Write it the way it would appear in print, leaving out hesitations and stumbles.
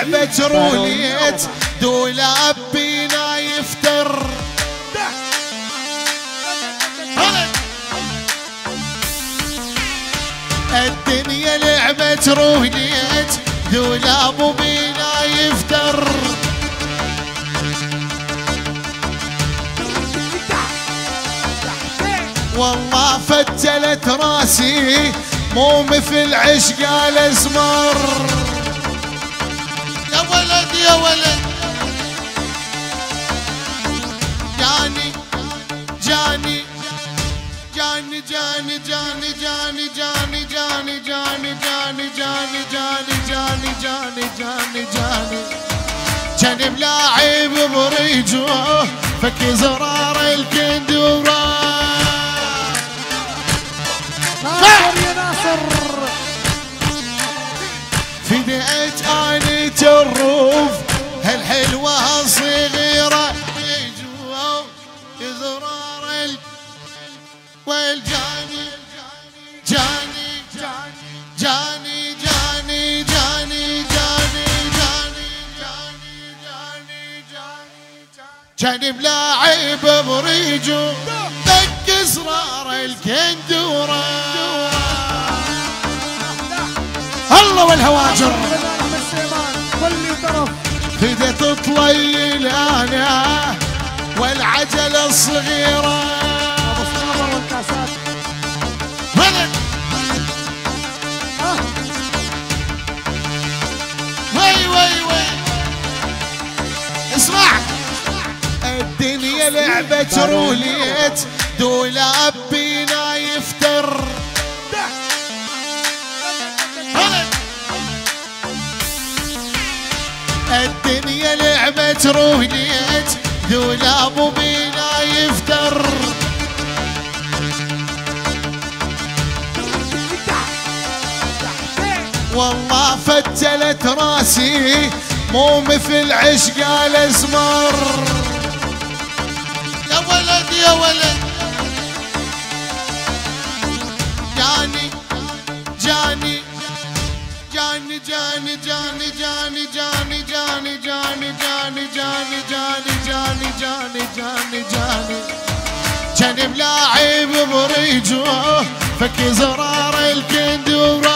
لعبة روليت دولاب بينا يفتر. الدنيا لعبة روليت دولاب بينا يفتر. والله فتلت راسي مو مثل عشق الازمر. يا ولد يا ولد جاني جاني جاني جاني جاني جاني جاني جاني جاني جاني جاني جاني جاني جاني جاني جاني جاني ملاعب بريجه فك زرار الكندوره. ناصر يا ناصر فديت اني الروف هالحلوه الصغيره يجوا زرار والجاني جاني جاني جاني جاني جاني جاني جاني جاني ملاعب بريجو دق زرار الكندوره. الله والهواجر بدت تطليل انا والعجله الصغيره. ابو صابر والكاسات ولد وي وي وي اسمع. الدنيا لعبة روليت دولاب بينا يفتر. الدنيا لعبة روليت دولاب بينا يفتر. والله فتلت راسي مو مثل عشق الازمر. يا ولد يا ولد جاني جاني جاني جاني جاني جاني جاني جاني جاني جاني جاني جاني جاني جاني جاني جاني جاني ملاعب بريجه فك زرار الكندوره.